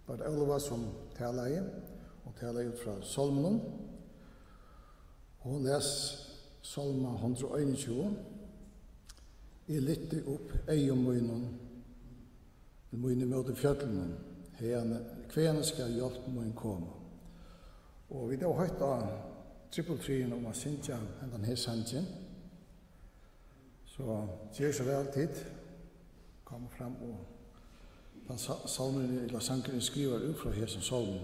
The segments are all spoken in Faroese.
var Ólafur som talar og talar ut fra Salmen. Og hun les Salma 121. Jeg lytter opp eion munnen, munnen mot fjøtlen, hver skal hjelpe munnen komme. Og vi har hørt av trippeltrien om å synge denne sangen. Så gjør så vel tid, kommer frem og den salmen eller sangeren skriver ut fra hessen salmen.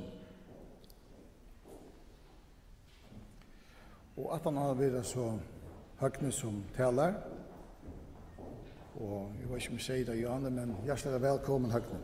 Og at han har vært så høgne som taler, og jeg vet ikke om jeg sier det, Janne, men hjertelig velkommen høgne.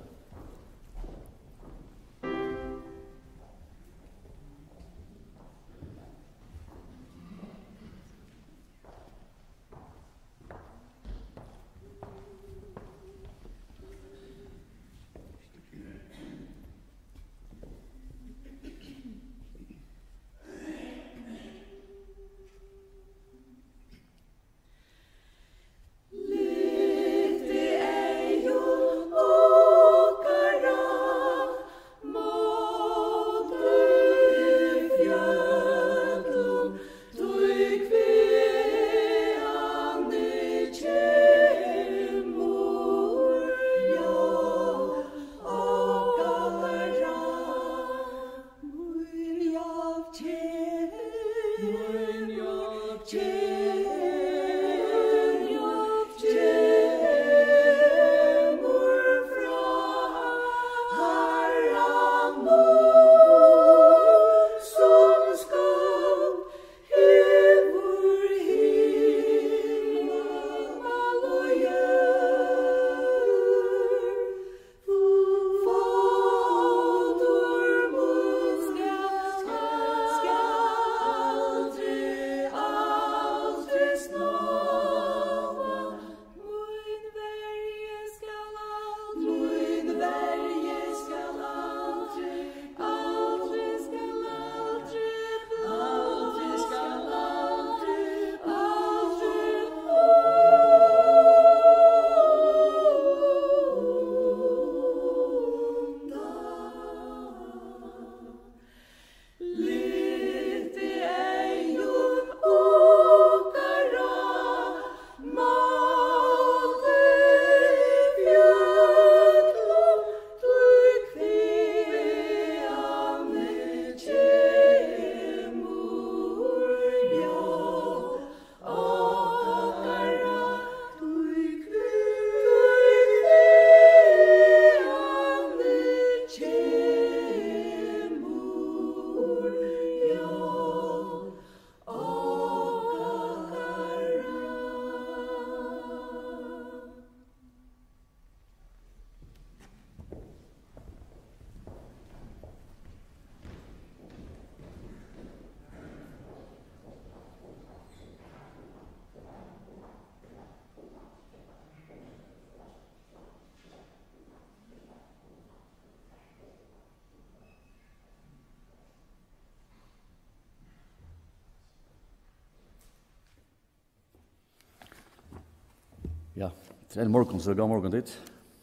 Ja, det er morgen, så god morgen dit.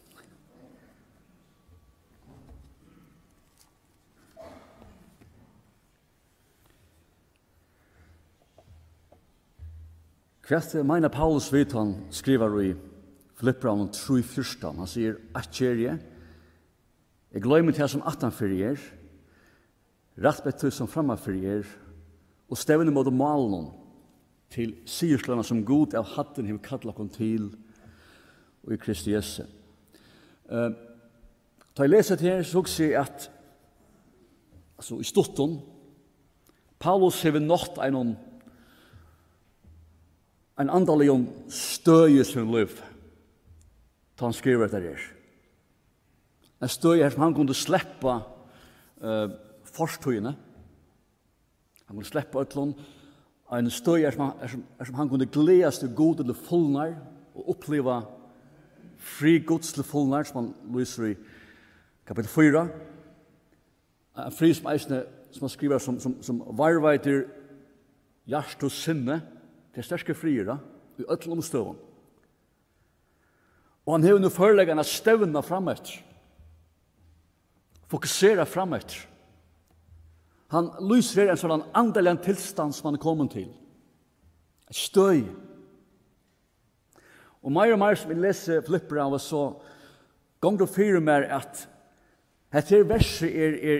Kvart meina Paulus vet han skriver i Filippbrevet 3:14. Han sier, «Atjerie, jeg gløymer til som 18 fyrir, rett betyr som framme fyrir, og stevne mot malen til sierslønna som god av hatten hever kallat kon til og i Kristi Jesu. Da jeg leser til her, så sier jeg at altså, i stotten, Paulus hever nått en andelig støy i sin liv, da han skriver etter her. En støy her som han kunne slippe forstøyene. Han kunne slippe utlån. En støy her som han kunne gledes til god eller fullnær og oppleve fri gods til fullnær, som han lyser i kapitel 4. En fri som eisne, som han skriver som varveiter hjert og sinne, det er sterske friere i øtlen omstøven. Og han har nu forelegget en stevna frametter fokusera framåt. Han lyser en sådan andelig tilstand som han er kommet til. Støy. Og mer som vi leser Filipper av, så gong det fyrir meg at dette verset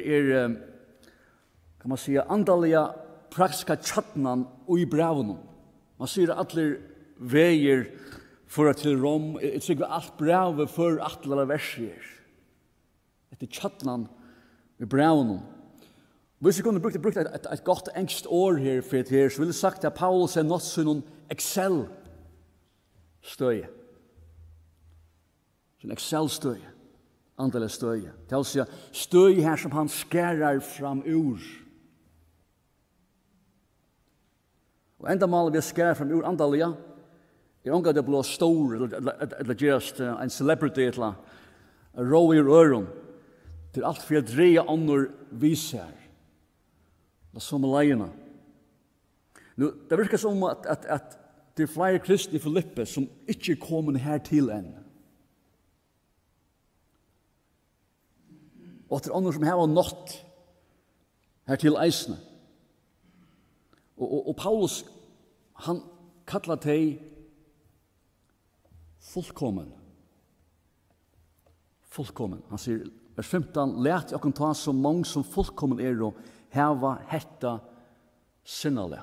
kan man säga, andaliga praktiska tjattnan og i brevene. Man sier at alle veier for til Rom, jeg tykker alt brevet for alle verset. Dette tjattnan i brevene. Hvis jeg kunne brukt et godt engst år her for det her, så ville jeg sagt at Paulus nått sånn Excel-støye. Sånn Excel-støye. Andelig støye. Det vil si støye her som han skærer fram ur. Og enda maler vi skærer fram ur andalige, omgang det blir stor, eller just en celebrity, eller rå i øren, til alt for å dreie andre viser. Det som leiene. Nu, det virker som at det flere kristne i Filippe som ikke er kommet her til enn. Og til andre som har nått her til eisene. Og Paulus, han kallar teg fullkommen. Fullkommen. Han sier, vers 15, let jeg kan ta så mange som fullkommen og heva hetta sinnalega.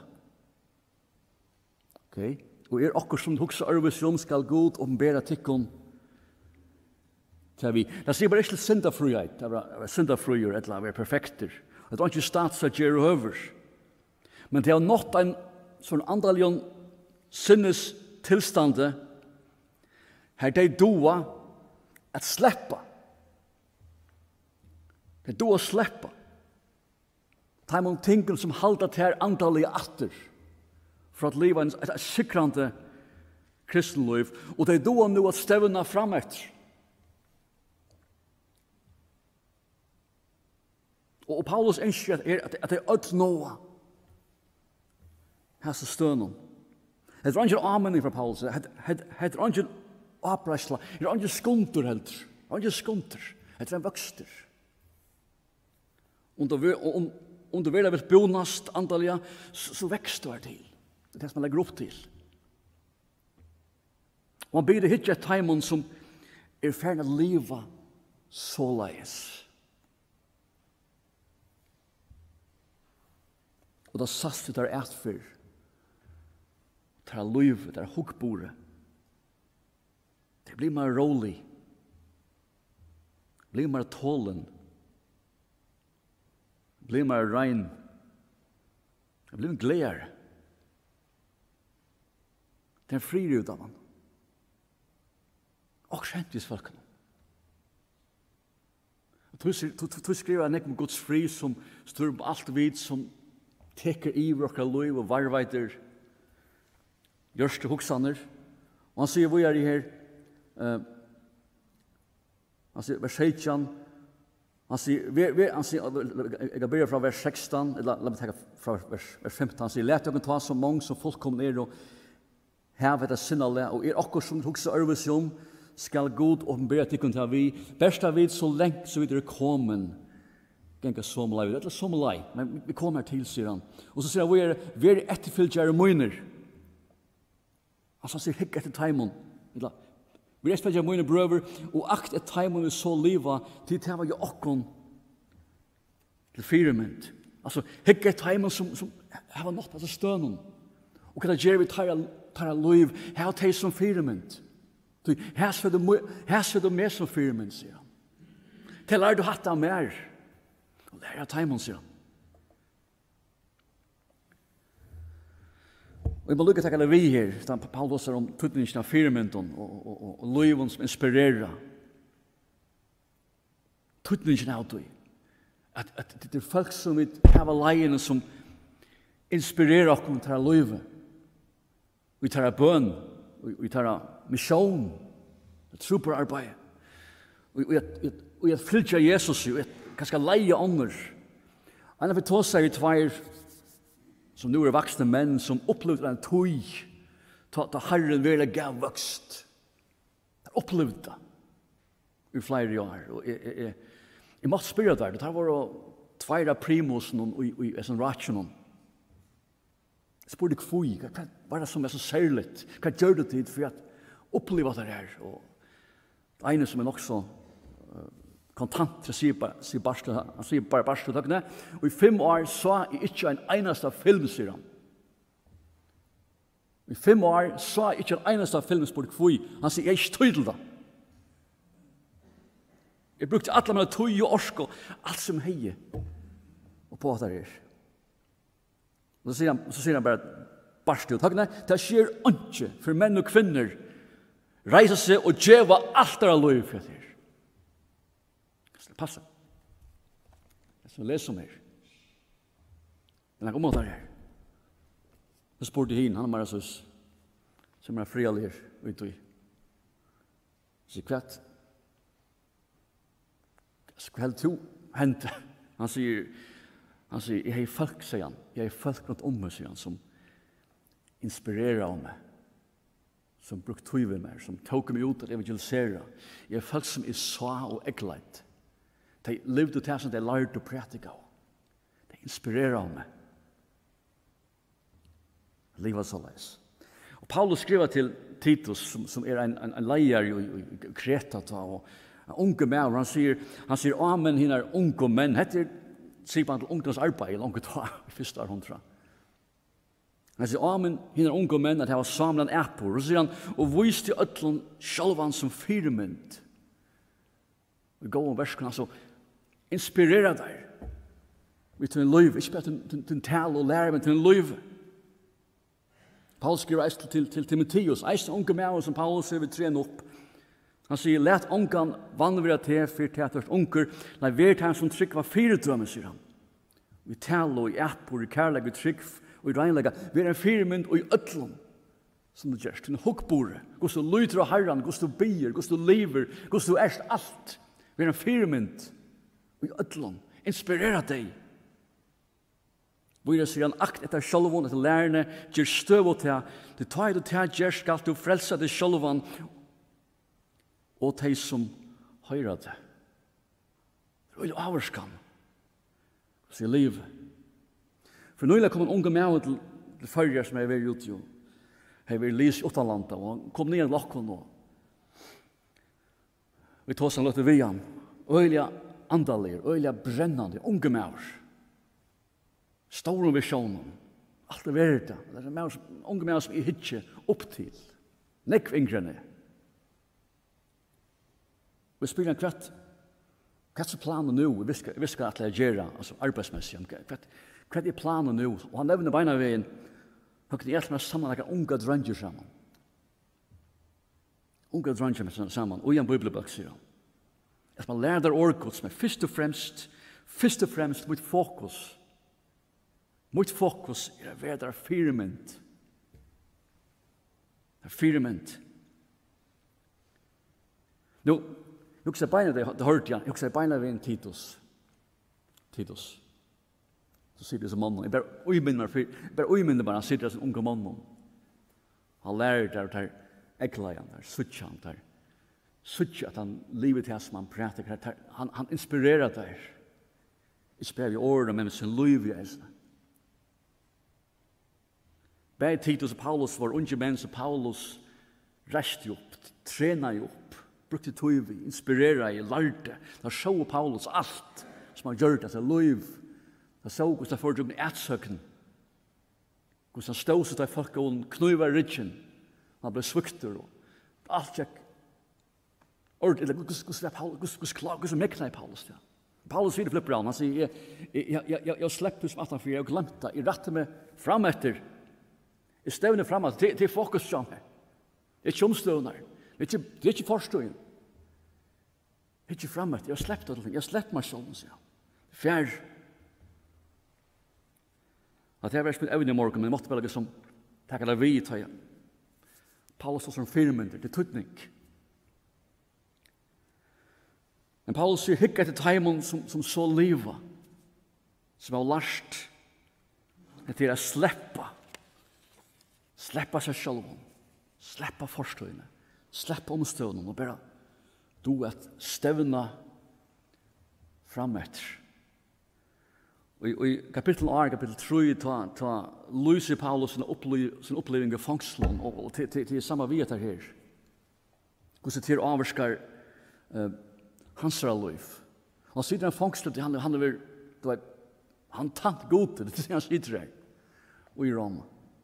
Okay? Og okkur som hugsa arvis skal god åpenbæra tikkun til vi. Det sier bare ikke syndafrihet, det var syndafrier, eller vi perfekter. Det var ikke stats at gjøre over. Men det har nått en sånn andalion sinnes tilstande her de doa at sleppa. De doa sleppa. Ta imot tingene som halda til andalige atter for at liva et sikrande kristenliv. Og de doa nu at stevna fram etter. Og Paulus ønsker at det er ødt noe her så stønnen. Det er ikke anmenning fra Paulus. Det er ikke oppreisla. Det er ikke skunter heller. Det er ikke skunter. Det er en vokster. Om du vil ha bonast andalige, så vekster det til. Det er det som man legger opp til. Og han blir hitje et taimon som er ferdig å leve så leis. Og da satt det der etfer, det er løyve, det er hukkbore. Det blir mer rolig. Det blir mer tålen. Det blir mer regn. Det blir gleder. Det er fri ut av han. Og kjentis folkene. Du skriver en ekkom Guds fri som står på alt vid som teker i vårt liv og varveiter gjørste hoksaner. Og han sier, hvor er det her? Han sier, vers 16. Han sier, jeg kan begynne fra vers 16, eller la meg tenke fra vers 15. Han sier, let dere ta så mange som fullkomne og heve det sinnele, og okkur som hoksa örvisjon, skal god åpenbære tikkun til vi. Best av vi så lengt så vi kommen, genga sommelai. Det er sommelai, men vi kommer til, sier han. Og så sier han, vi er etterfylltjære møyner. Altså han sier, hikk etter taimon. Vi er etterfylltjære møyner brøver, og akt et taimon så liva, til det var jo okkon til firement. Altså, hikk etter taimon som har nått altså stønnen. Og hva det gjør vi tar liv, her er det som firement. Her ser du med som firement, sier han. Til er du hatt av mer. Og det er taimon, sier han. Og jeg må lukke til vi her, da Paulus om tutningen av firmenten og liven som inspirerer. Tutningen av det. At det er folk som vil ha leiene som inspirerer oss til livet. Vi tar bønn, vi tar mission, superarbeid. Og jeg fylgjer Jesus, og jeg kan leie ånder. En av vi tog seg i tvær, som nu er voksne menn, som opplevde en tøy, til Herren ville gav vokst. Jeg opplevde det i flere år. Og Jeg måtte spørre der, det her var tveira primusen i en ratjonen. Jeg spurte kvui, hva var det som så særligt? Hva gjør det tid for at oppleva det her? Og det ene som nok så kontant, han sier bare barstøttøkene, og i 5 år så jeg ikke en eneste film, sier han. I 5 år så jeg ikke en eneste film, spurte kvui. Han sier, jeg er ikke tøy til det. Jeg brukte alle mine tøy og orsk og alt som heier. Og på at det er. Og så sier han bare, barstøttøkene, det skjer ikke for menn og kvinner reise seg og djeva alt der lov for det. Det passer. Jeg skal lese om her. Men jeg kommer til her. Så spurte hin, han bare som er frialig her ute i. Så kvart. Hva helt to hente? Han sier, jeg har folk, sier han. Jeg har folk rundt om meg, sier han, som inspirerer av meg. Som brukt tøyve meg, som tok meg ut til evangelisere. Jeg har folk som sa og ekleit. De levde til som de lærte å pratika av. De inspirerer av meg. Livet så leis. Og Paulus skriver til Titus, som er en leier i Kreta, og en unge med, han sier, amen, henne er unge menn. Hette sier man til ungdoms arbeid, eller unge ta, i første år, tror jeg. Han sier, amen, henne er unge menn, at jeg var samlet en appor. Og så sier han, og viste øtlen sjølvan som firmynd. Vi går om versken, altså, inspirera deg. Vi til en løyve, ikke bare til en tal og lære, men til en løyve. Paulus skriver eist til Timotheus, eist unge med som Paulus vil trene opp. Han sier, let ungan vannvira til for teaters unger, nei vært han som trygg var firedrømme, sier han. Vi taler og i appor, i kærleg, i trygg, og i regnlega, vi er en firmynd og i øtlom, som du gjør, til en hukkbore, gos du lyder av herran, gos du bier, gos du lever, gos du erst alt. Vi er en firmynd og i øtlom, inspirera deg. Vi er sier han, akt etter sjølvån, etter lærerne, gjør støv og til, det tar du til, gjør skal du frelse deg sjølvån, og de som høyrer det. Det er jo avvarskan. Sier liv. For nå kom en unge med til førjer som jeg var ute jo. Jeg var lys i utenlandet, og han kom ned i lakken nå. Vi tog seg løte vi han. Øyla andalir, øyla brennande, unge med oss. Store visjonen. Alt er verdt det. Det er unge med oss som jeg hitje opp til. Nekv yngrene. Vi spiller en kvart. Hva er planen nå? Vi skal at jeg gjøre, altså arbeidsmessig. Hva er planen nå? Og han nevner beina veien. Han kan hjelpe meg sammen like unge dranger sammen. Unge dranger sammen. Og i en bibelbøk sier han. At man lærer der ordet, men først og fremst mot fokus. Mot fokus er å være der firmynd. Firmynd. Nå, jag ser beina det hört jag. Jag ser beina vid en Titus. Så sitter det som mannen. Bara minner bara han sitter som unga mannen. Han lär där äcklajan där, suttjan där. Suttja att han livet här som han pratar. Han inspirerar där. Inte bara vid orden, men med sin liv i äsna. Bäg Titus och Paulus var unga män så Paulus reste upp, tränade upp. Brukte tøyvi, inspirera i, lærte. Da så Paulus alt som han gjør det til liv. Da så hvordan han får drømmen ætsøkken. Hvordan han stod seg til folk og knuva rydgen. Han ble svukter og alt gikk. Hvordan mekna i Paulus? Paulus sier det flipper han. Han sier, jeg slipper som 18 jeg glemte det. Jeg retter meg fram etter. Jeg stevner fram etter. Det er fokus som her. Det er ikke omstøvner. Det er ikke forstående. Det er ikke fremmet. Jeg har sleppt det. Jeg har sleppt meg selv, sier han. Fjær. At jeg har vært spilt evne i morgen, men jeg måtte bare liksom takke det vi ta igjen. Paulus står som firmynder, det er tøtning. Men Paulus sier hikk etter teimen som så liva, som har lært etter å sleppa seg selv, sleppa forstående. Släpp omstøvnen og bare du at stevna frametter. I kapitel 8, kapitel 3, ta lyser Paulus sin oppleving av fangslen, og til samme vi etter her. Hvordan til avvarskar hans liv. Han sitter en fangslet, han tant god, det han sitter her, og i Rom.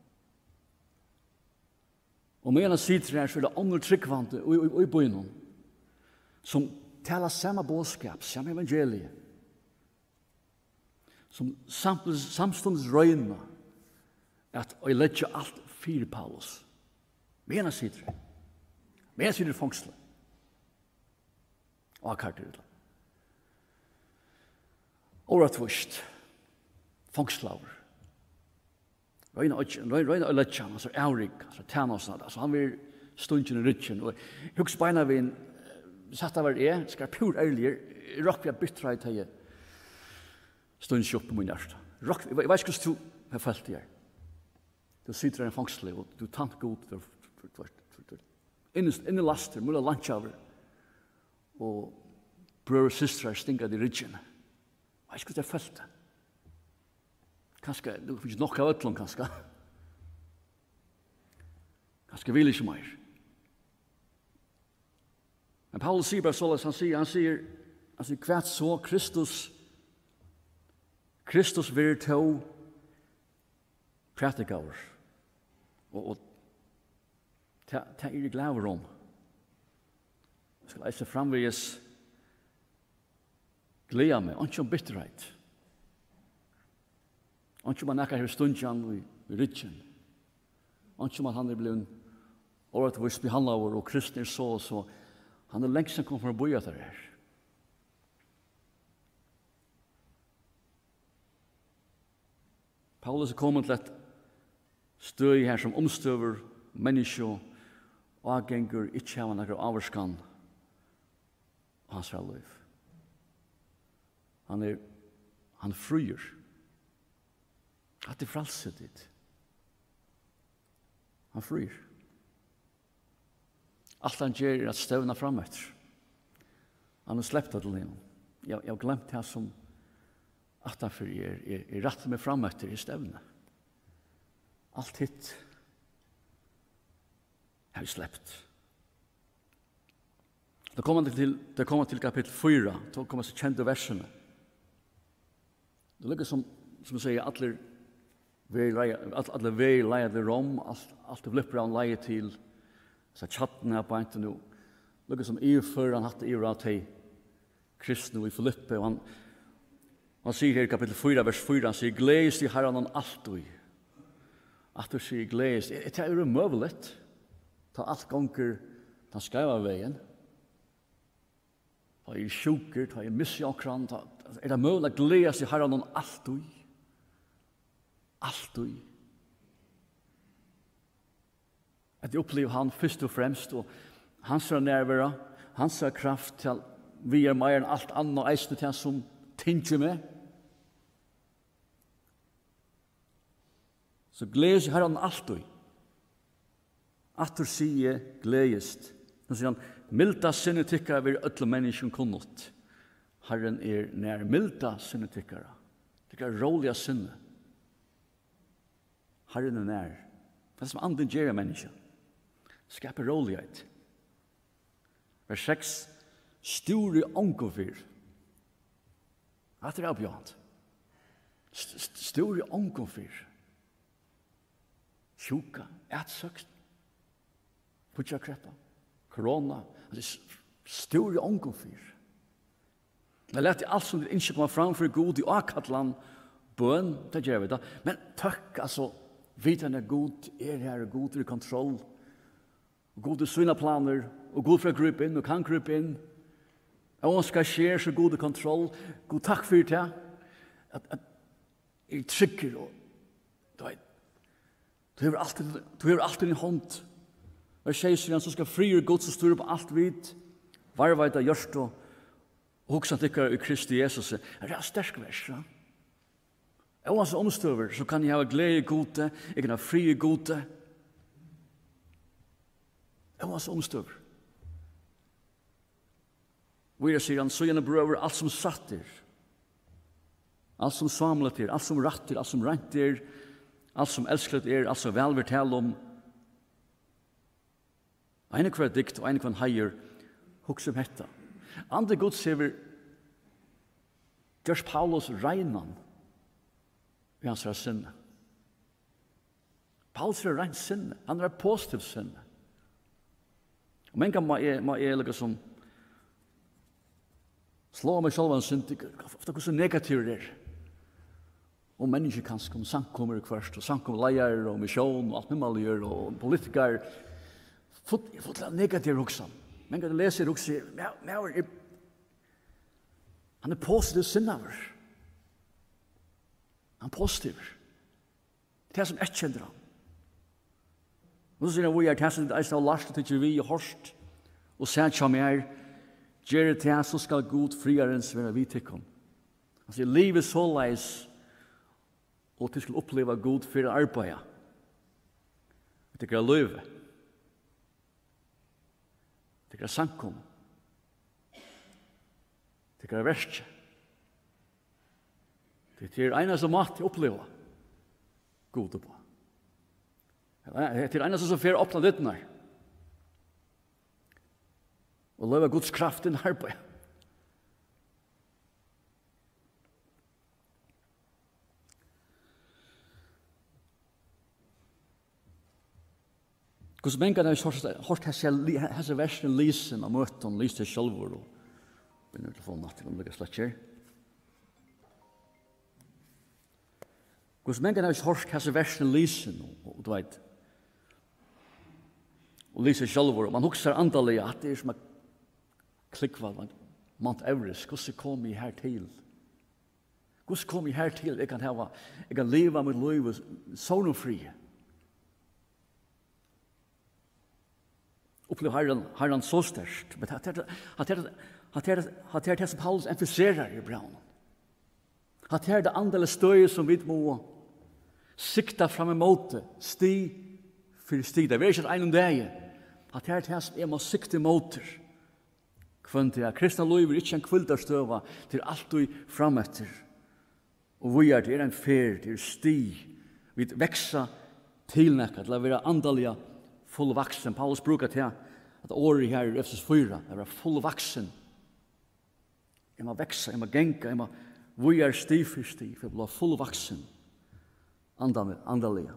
Og med han sitter her, så det andre tryggvante, og i bøynen, som taler samme bådskap, samme evangeliet, som samstundes røyna at jeg letja alt fire Paulus. Mena sitter. Mena sitter fangslet. Og akkurat det. Åretvist. Fangslaver. Røyna og letja, altså Aurik, altså Tannasnad, altså han vil stundjen i rytjen, og huks beina vi en satt av skal pur ærlig, råk vi har byttra i teie, stundens opp på min hjerte. Jeg vet ikke hvordan du har følt det her. Du sitter i en fangsel, og du tant god, inni laster, mulig landsjaver, og brød og systrar stinga i ryggen. Jeg vet ikke hvordan du har følt det. Kanskje, du finnes nok av øtlån, kanskje. Kanskje vil ikke mer. Men Paulus sier bare så, han sier, hva så Kristus vil ta prætikaver. Og ta i glaver om. Jeg skal leise framvis glede meg, ikke om bitterhet. Ikke om han ikke har stundjan i rytjen. Ikke om han blevet åretvis behandlet over, og kristne så han lengst som kommer fra å bo etter her. Paulus kommet til et støy her som omstøver menneske og avgenger ikke av noen avvarskan av hans liv. Han fryer. At det fralser ditt. Han fryer. Alt han gjør at støvna frametter. Han har sleppt det til henne. Jeg har glemt det som at derfor jeg rett med frametter i støvna. Alt hitt har vi sleppt. Da kommer man til kapitel 4, da kommer så kjente versene. Det ligger som jeg sier, alle vei leier til Rom, alt det flipper han leier til så chatten her på enten nå. Det ligger som før han hadde av til kristne i Filippe, og han sier her i kapitel 4, vers 4, han sier, gledes i Herren han alltid. At du sier gledes, det er umøvelig. Ta alt ganger den skreiva veien. Ta i sjuker, ta i missjakran, det mulig å gledes i Herren han alltid. Alltid. At jeg opplever han først og fremst, og hans nærvære, hans kraft til vi mer enn alt annet, og eisne til han som tinker med. Så gledes i Herren alltid. At du sier gledest. Nå sier han, milda sinne tykkere vil øtle mennesken kunnot. Herren nær milda sinne tykkere. Tykkere rålige sinne. Herren nær. Det som anden gjør mennesken. Skaper rålighet. Vers 6. Store ångofyr. At det oppgjønt. Store ångofyr. Sjuka, ætsøkt. Putjakreppa. Korona. Store ångofyr. Jeg lette alt som det ikke kommer fram for god i akatland. Bøn, det gjør vi da. Men takk, altså, vitan er god, her god i kontroll. God i sina planer, og god for å gripe inn, og kan gripe inn. Og han skal skje så god i kontroll. God takk for det. At jeg trykker, og du har alltid en hånd. Og jeg sier han som skal frigjøre god, så står på alt vidt. Varveit av hjørt og hoksa tykker i Kristi Jesus. Det er sterk vers, ja. Og hans omstøver, så kan jeg ha glede i gode, jeg kan ha fri i gode. Og hans omstøver. Vi sier han, så gjerne brøver alt som satt alt som samlet alt som ratt alt som rent alt som elsket alt som vel vil tale om. Eine hver dikt og eine hver heier, hukse om hetta. Andre god sier vi, Gjørs Paulus regnan i hans sinne. Paulus rein sinne, han positiv sinne. Og men kan må jeg liksom slå meg selv en sinne, ofte hvordan negativ det og mennesker kanskje om samkommer først, og samkommer leier, og misjon, og alt mulig, og politikere. Jeg får til negativ også. Men kan du lese også, han positiv sinnaver. Han positiv. Det som jeg kjenner han. Og så sier han, vi det som jeg har lært til vi og hørst, og sett som jeg gjør det så skal god friarens være vi til kom. Han sier, livet så leis, og til skal oppleve god for arbeid. Det er løyve. Det er sankom. Det er verst. Det er eneste mat til å oppleve god på. Det er eneste som får åpne ditt når. Og løyve Guds kraft inn arbeid. Hvordan mengen har hørt hese versen lysen og møten, lysen sjølvor og begynner til å få natt til å legge slett her. Hvordan mengen har hørt hese versen lysen og du vet, og lysen sjølvor, og man husker andalig at det som klikva, Mount Everest, hvordan kom jeg her til? Hvordan kom jeg her til? Jeg kan leve mitt liv sånn og fri. Opplever Herren så størst. Men det det som Paulus emfiserer i braun. At det det andele støy som vi må sikta fram imot sti for sti. Det er ikke en dag. At det det som jeg må sikta imot. Kvann til kristna liv ikke en kvildarstøva til alt og frametter. Og vi det en fer, det sti. Vi veksa tilnekka til å være andalige fullvaksen. Paulus brukar til at året her i Efesus 4 er fullvaksen. Jeg må vekse, jeg må genka, vi sti for sti, for å bli fullvaksen. Andalige.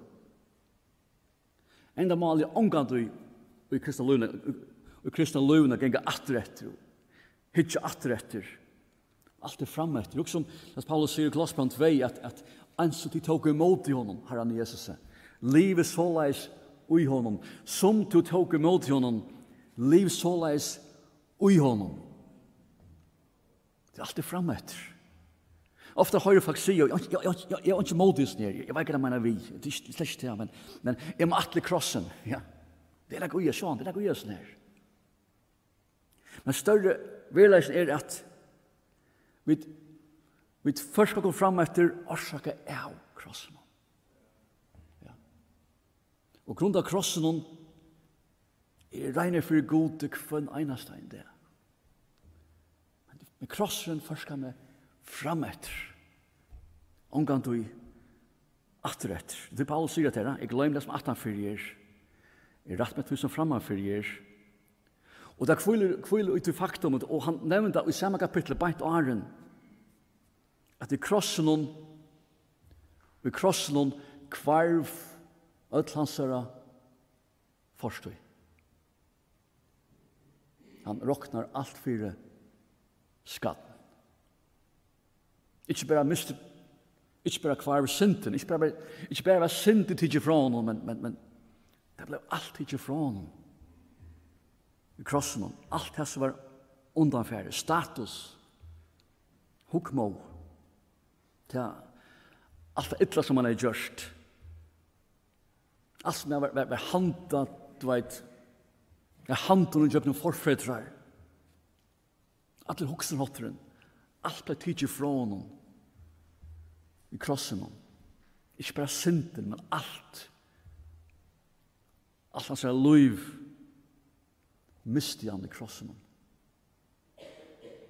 Enda mal jeg omgant i kristna løvene genga atteretter, hitja atteretter, alt frametter. Og som Paulus sier i Kolossbrevet 2 at ans de tok imot i honom, Herren Jesus. Livet såleis ui honom, som du tok imot honom, liv såleis ui honom. Det er alltid frametter. Ofta har jeg faktisk sier, jeg er ikke modis nere, jeg vet ikke hva vi, det er slett ikke det, men jeg må atle krossen, ja. Det er ikke ui, sånn, det er ikke ui sånn her. Men større verleisen er at vi først skal gå fram etter årsaka av krossen. Og grunn av krossen er reine for god for en einastein det. Men krossen først skal vi fram etter. Omgang du i atteretter. Det er Paulus sier til deg, jeg glemmer det som 18 år. Jeg rett med tusen framan 4 år. Og det kviler ut i faktum, og han nevnte i samme kapittel, beint åren, at i krossen kvarv ötlansara forstøy. Han roknar alt fyrir skatten. Ikke bare kvar synden, ikke bare var synden tidsi fra honom, men det ble alt tidsi fra honom. I krossen honom, alt det som var undanfære, status, hukmo, til alt det ytla som han har gjørst. Alt som var handa, du vet, handen og kjøpte forfedrar. Alt er hoksenhotteren. Alt ble tidsi fra honom. I krossen honom. Ikke bare synden, men alt. Alt hans er liv. Misti han i krossen honom.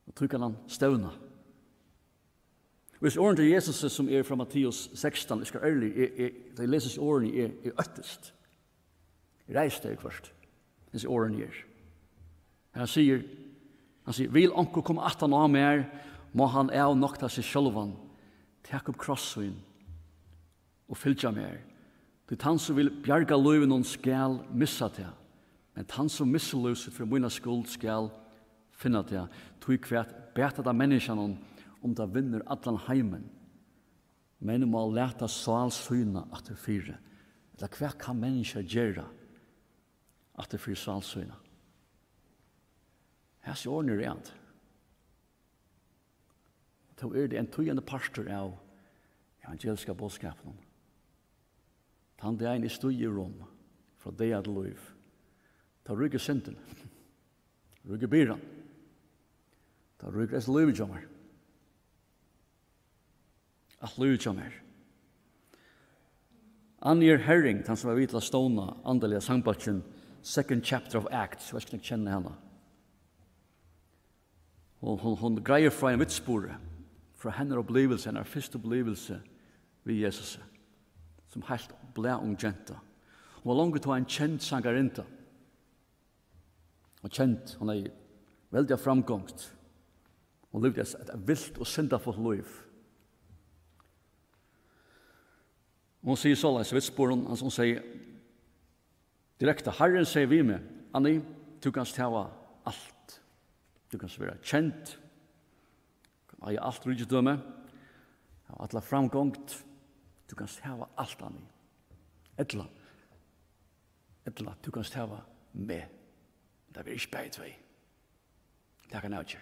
Og tog kan han støvna. Hvis åren til Jesus som fra Matteus 16, jeg skal ærlig, det leses årene er øttest. Reis deg først, disse årene er. Han sier, vil onker komme 18 år mer, må han av nokta seg sjølvan, tek opp krossen og fylgja mer. Det han som vil bjarga løyven og skal missa til, men han som misseluset for mina skuld skal finna til, tog kvært beta da menneskene om det vinner allan heimen, men må leta salsyna at det fyre. Eller hva kan mennesker gjøre at det fyre salsyna? Her ser ordentlig rent. Da det en tøyende pastor av evangeliska bådskapen. Han det en i støy i rom fra det at liv. Ta rygge synden. Rygge byran. Ta rygge es liv i jammer. At liv i jammer. Anjer Herring, han som var vidt til å stående andelige sangbatchen, second chapter of Acts, hva skal jeg kjenne henne? Hon greier fra en vitspore, fra hennes opplevelse, hennes første opplevelse ved Jesus, som helt ble ung jenta. Hun var langt til en kjent sangarinta. Og kjent, hun er veldig framgångt. Hun levde et vilt og syndafullt liv. Hun sier såleis, vitsporen, hun sier direkte, Herren sier vi med, Anni, du kan stava alt. Du kan være kjent, ha alt rydgjødømme, ha alla framgångt, du kan stava alt Anni. Etla, du kan stava med. Det er ikke bare tvei. Det kan jeg ikke.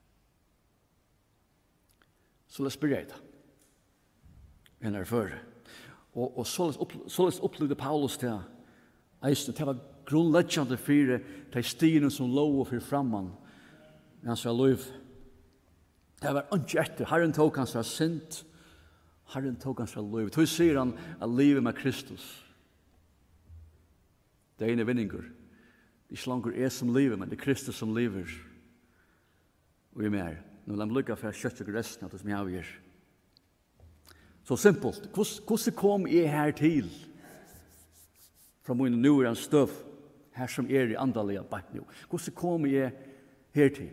Så la oss begynne. En er før. Og så opplevde Paulus til eisen, det var grunnleggjande for de stiene som lå og for framman. Men han sa lov. Det var ikke etter. Herren tok hans fra sint. Herren tok hans fra lov. Så sier han at livet med Kristus. Det er en vinninger. Det er ikke langer jeg som lever, men det er Kristus som lever. Og jeg er med. Nå la meg lykke for å kjøtte resten av det som jeg gjør. Så simpelt. Hvordan kom jeg her til? Fra min nuvarande støv, her som er i andalige bak nå. Hvordan kom jeg her til?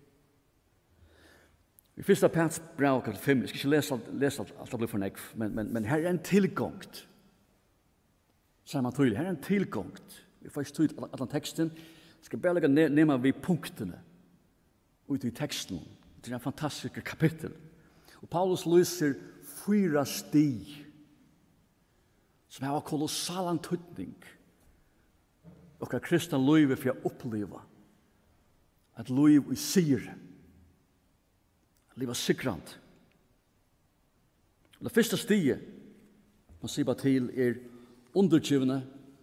I første Pets brev, kapitel 5, jeg skal ikke lese alt det blir for nek, men her er en tilgångt. Sier man tydelig, her er en tilgångt. Vi får ikke tydelig at den teksten skal bare legge ned ved punktene ut i teksten. Det er en fantastisk kapittel. Og Paulus lyser 4 sti som har kolossal antydning og hva kristna livet for å oppleve at liv i sier liv er sikrant. Det første stiget man sier bare til er undergivende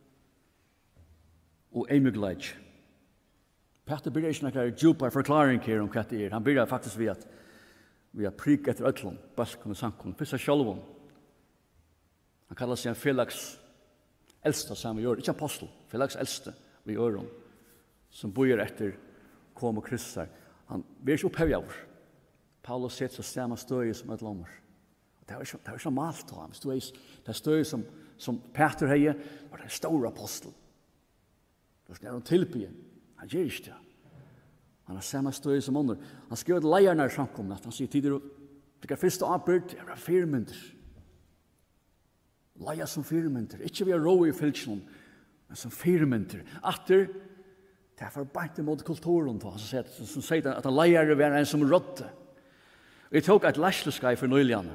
og emigleid. Petter byrjar ikke noen djupere forklaring her om hva det er. Han byrjar faktisk ved at prike etter øtlån, balkon og sankon, fyrst av sjálvun. Han kallar seg en Felix eldste som vi gjør, ikke apostel, Felix eldste vi gjør om, som bøyer etter kom og kristser. Han blir ikke opphevig av. Paulus sier så samme støy som et lommer. Det var ikke malt av ham. Det støy som Peter heier, var det stor apostel. Det var en tilbyen. Han gjør ikke det. Han har samme støy som under. Han skrev et leierne i samkommet. Han sier tidligere, det er første arbeid, det er firmynder. Leia som firmynder. Ikke vi har råd i fylkene, men som firmynder. Atter, det er forbeint mot kulturen. Som sier at han leier var en som rådde. Jeg tok et læsleskei for nøyligene.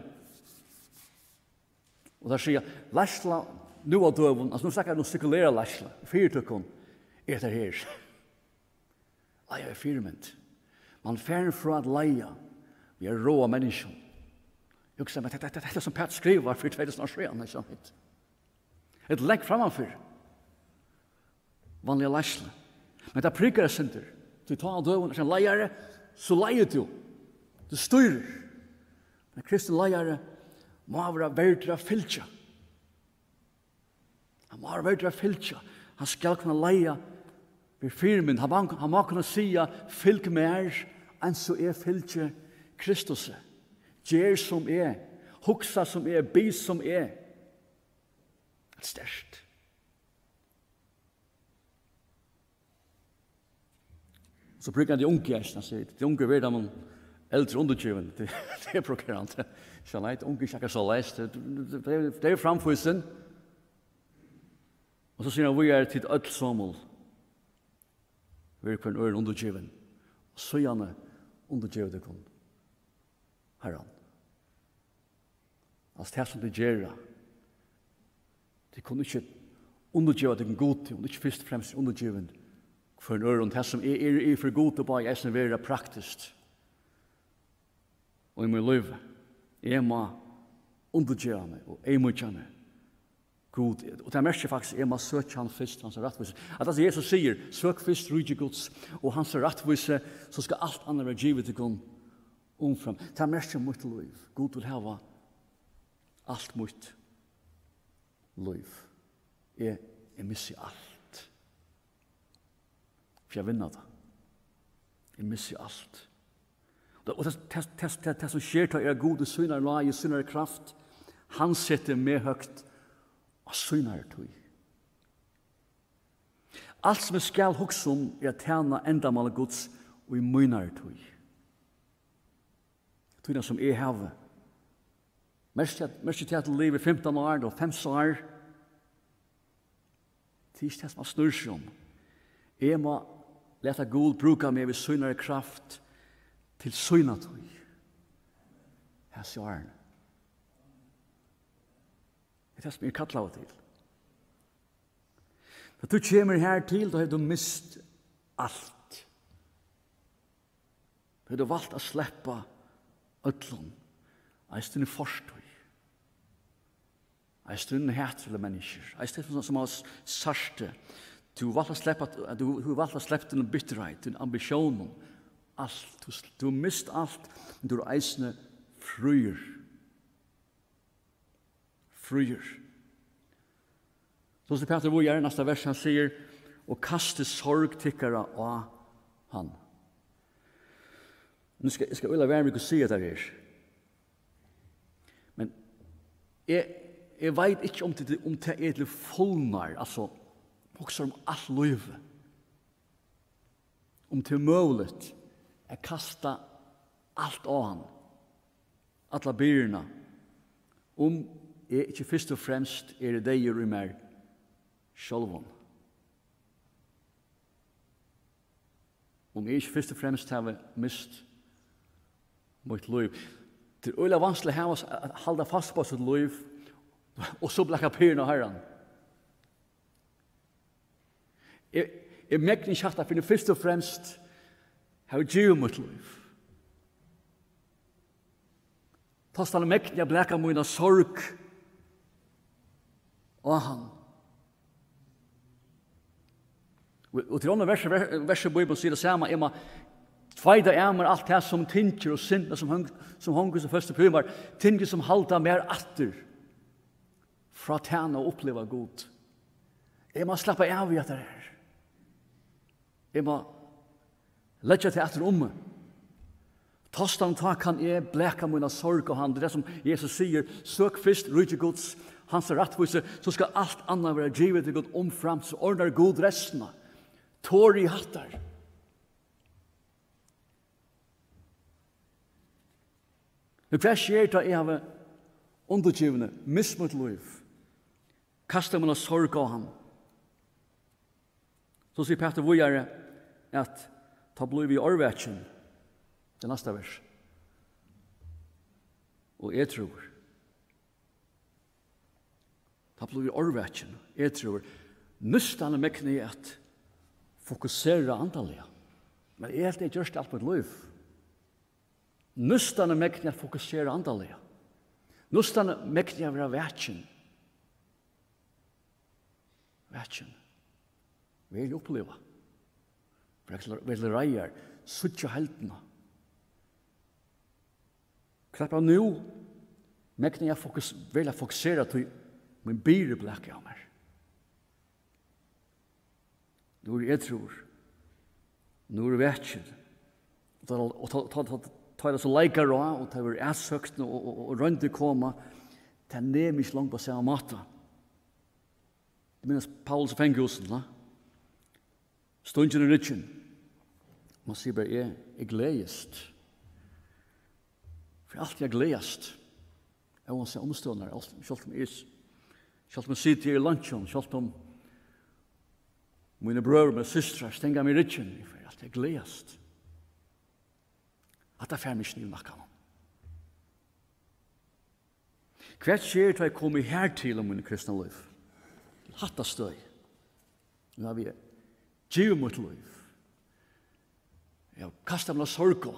Og der sier jeg, læsla, nu av døven, altså nå snakker jeg noe sirkulere læsla, fyrtøkken, er det her. Leia er firmynd. Man færre fra at leia, vi er rå mennesker. Jeg sier, men det er som Pat skriver for 2003, ikke sant? Et legg fremanfyr. Vanlige læsla. Men det prikker jeg synder. Du tar av døven, og sier, leiere, så leier du. Du styrer. Men kristen leiere må være verdt å fylke. Han må være verdt å fylke. Han skal kunne leie ved firmen. Han må kunne si, fylk med enn så fylgje Kristus. Gjer som hugsa som be som Det er sterkt. Så brukar de unge gästerna säga, de unge vet man äldre undergiven, det brukar inte. Så nej, unge är så läst, det är framfusen. Och så säger han, vi är till öll samel. Vi är på en öron undergiven. Och så gärna undergiven det kun. Herran. Alltså det som det gör, det kunde inte undergiven det god till, och inte först och främst undergiven for en øren, det som for god og bare jeg som være praktisk. Og i min liv, jeg må undergjøre meg, og jeg må kjenne god. Og det merker faktisk, jeg må søke han først, hans rettvise. At altså Jesus sier, søk først rydde Guds, og hans rettvise, så skal alt annet være givet til kun omfram. Det merker mitt liv. God vil hava alt mitt liv. Jeg misser alt. For jeg vinner det. Jeg misser alt. Og det som skjer til god og synar lag, synar kraft, han setter meg høgt og synar tog. Alt som jeg skal hukse om å tjene endamålet Guds og i munar tog. Togene som jeg har. Mest til at jeg lever 15 år og 5 år. Det er ikke det som jeg snur seg om. Jeg må leta Gud bruka meg ved synar kraft til synatøy. Her sier han. Det er det som jeg kattler av til. Da du kommer her til, da har du mist alt. Da har du valgt å slippe ødlån. En stund forstøy. En stund hætfulle mennesker. En stund som har sørste. Du har valgt å slippe din bitterhet, din ambisjon, alt. Du har mist alt, men du er eisende fryer. Fryer. Så sier Peter, hvor gjør neste vers, han sier, og kaste sorg tikkere av han. Nå skal jeg være med å si det her. Men jeg vet ikke om det er til fullnar, altså, också om allt liv. Om till möjligt att kasta allt av han. Alla byrna. Om inte först och främst det dig i mer självon. Om inte först och främst har mist mitt liv. Det är öliga vanskligt att hålla fast på sitt liv och så bläcka byrna herran. Jeg mekner ikke at jeg finner først og fremst har givet mitt liv. Tastan mekner jeg bleka mine sorg og han. Og til andre verset Bibelen sier det samme, jeg må tveida meg alt det som tinker og sinne som hongus og første primar, tinker som halda mer atter fra tjene og oppleva god. Jeg må slappe av i at det er. Jeg må legge til etter om. Tastan ta kan jeg bleka mine sorg og han. Det er det som Jesus sier. Søk først, rydde Guds, hans rettvise, så skal alt annet være givet til Gud omfram, så ordner god restene. Tår i hattar. Men hva skjer da jeg har undergivende, mismot liv? Kastar mine sorg av han. Så sier Peter Vujare at ta bliv i orvetjen, det neste vers. Og jeg tror, ta bliv i orvetjen, jeg tror, nystane mekne er at fokusera antallet. Men jeg helt ikke gjørst alt på et liv. Nystane mekne er at fokusera antallet. Nystane mekne er å være vetjen. Vetjen. Vil oppleva. Vil reier, suttja heltene. Klappa nu, mekne jeg vil fokusera til min byre blekke av meg. Nå jeg tror, nå vetjen. tar det så leikar og tar vi ætsøkt og rønte koma, det nemi ikke langt på samme måte. Det minnes Paulus fenghusen, da. Stunden i ritsjen. Man sier bare, jeg gledest. For alt jeg gledest. Jeg må se omstående, selv om jeg sitter i lunsjen, selv om mine brødre og systre stenger meg i ritsjen, for alt jeg gledest. At det er ferdig ikke nye nakken. Hva skjer til jeg kommer her til om mine kristne liv? Hatta støy. Nå har vi givet mot liv. Jeg har kastet meg av sorg.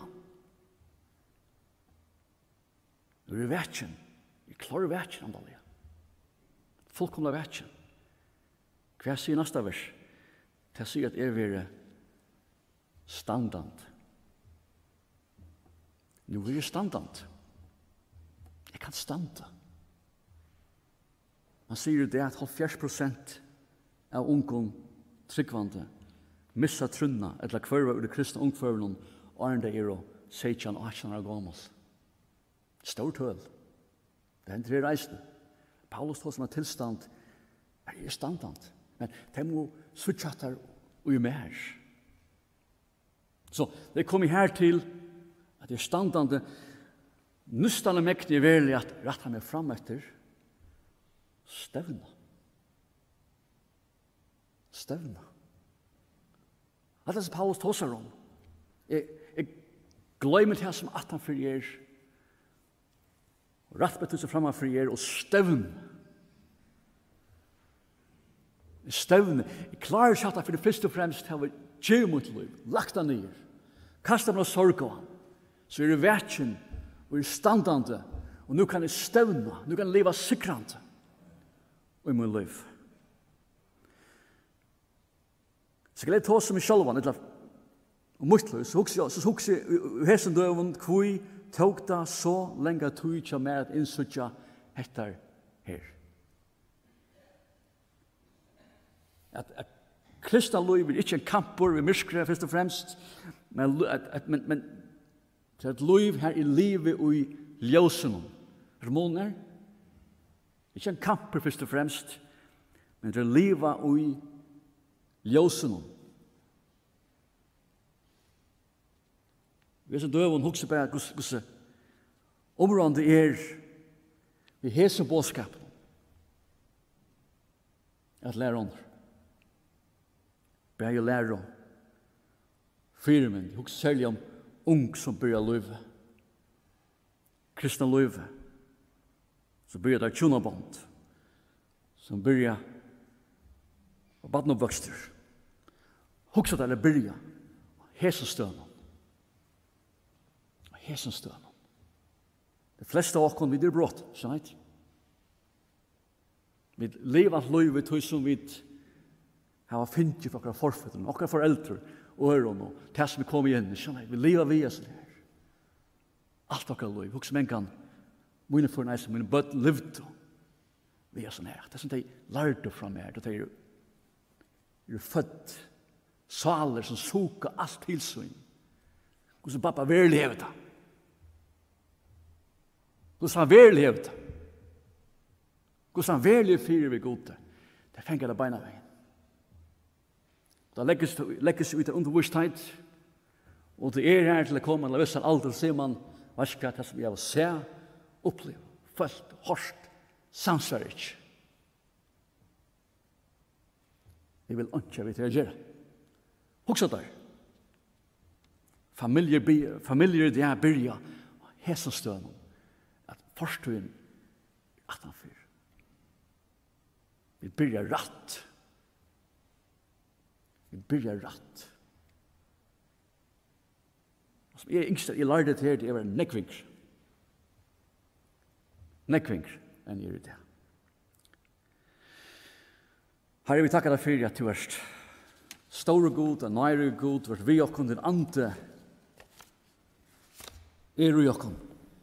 Nå er det vettjen. Jeg klarer vettjen, andalig. Fullkomlig vettjen. Hva sier neste vers? Det sier at jeg vil standant. Nu är det standant. Jag kan standa. Man säger det att 70% av ungdom tryggvande missa trunna eller kvarva ur det kristna ungförven och det är och 16-18 år gammal. Stort höll. Det händer i reisen. Paulus tar som en tillstand är standant. Men det må switchatar och ju mer. Så det kommer här till at det er standande nustande mektig i verlig at retta meg fram etter stevna. Stevna. At det som Paulus tåsar om. Jeg glemmer til som at han frier og rettbetter seg fram frier og stevn. Stevn. Jeg klarer ikke at for det første og fremst til å være tjej mot liv, lagt han ned, kastet meg sorg av han. Så er det vettjen, og er standande, og nu kan jeg stevna, nu kan jeg leva sikrande i min liv. Så kan jeg ta som i sjálvan, og mutlu, så hugsi i hesen døven, kvui tåg da så lenge tog tja med at innsutja etter her. At kristna liv er ikke en kampur, vi myskre først og fremst, men det er et liv her i livet og i ljósen. Ramoner, ikke en kamper først og fremst, men det er livet og i ljósen. Vi er så døven hukse på hvordan området er vi hese bådskapen at lære om. Begge lære om. Firmen, hukse særlig om ung som börjar löva. Kristna löva. Så börjar där tjunabond. Som börjar och badna vuxter. Huxa där det börjar. Hesenstönen. Hesenstönen. De flesta av oss vi det brott, sant? Vi lever livet tog som vi har finnet för våra forfäder, våra föräldrar och öron och det som vi kommer igen. Vi lever via sån här. Allt våra liv. Också mänkan, mina förnäs, mina böt levde via sån här. Det är som de lärde från mig. Det är född saler som sokar allt tillsyn. Och så pappa väl levde. Och så han väl levde. Och så han väl levde fyra vid gode. Det fänger det beina vägen. Da legges ut av undervisstid, og det er her til å komme, eller hvis han aldri ser man, hva skal det som jeg vil se, oppleve, følt, hårst, samsvar ikke. Jeg vil ikke vite hva jeg gjør. Hugsa der. Familier det er byrja, hessenstønen, at forstøyen at han fyr. Vi byrja ratt. Vi byrjar rätt. Som jag yngst i lärde till det var neckvinks. Neckvinks än gör det. Herre, vi tackar dig för att du är stor och god och nära och god, vart vi och din ande är i oss.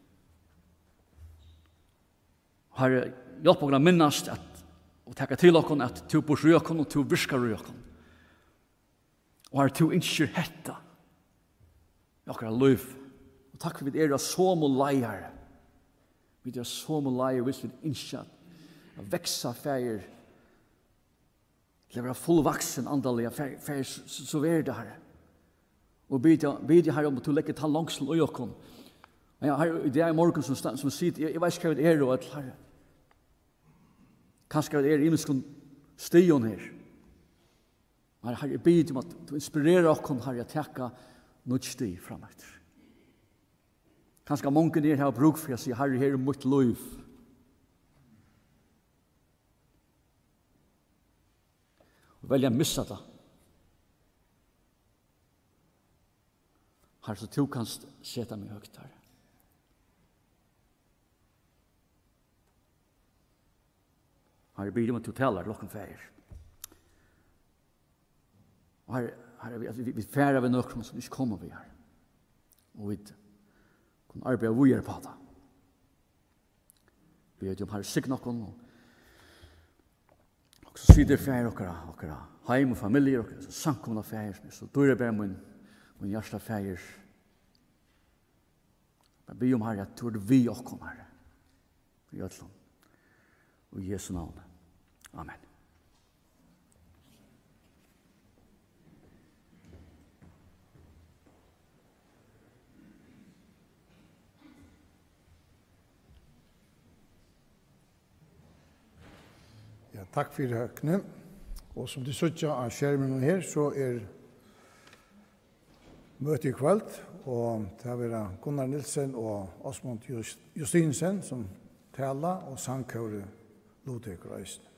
Herre, hjälp oss att minnas och tacka till oss att du bor i oss och du viskar i oss. Og har to innskjør hetta. okkara liv. Og takk for vi som og leier. Vi som og leier hvis vi innskja å veksa feir til å være fullvaksen andalige feir så er det her. Og bidja her om at du legger ta langsel og jokken. Det er morgen som sier, jeg vet ikke hva det og et herre. Kanskje det imenskon stion her. Men herre, jeg bidja om at du inspirerer okken herre å teka nødt sti frametter. Kanskje mange her har bruk for å si, herre, her mitt liv. Og velja missa det. Herre, så du kan sette meg høyt her. Herre, blir om at du taler klokken feir. Og herre, vi færer ved nøkron som ikke kommer vi her. Og vi kan arbeide vujer på det. Vi vet jo om herre sikk noen, og så sier det feir okkara heim og familier, okkara samkomna feir, så dør jeg bare min hjärsta feir. Men be om herre at du vi okkom herre. I ötlom. Og i Jesu navn. Amen. Ja, takk for det, Knut. Og som du søtter av skjermen her, så møte i kveld, og det er Gunnar Nilsen og Osmund Justinsen som taler, og sangkører Ludvig Reisen.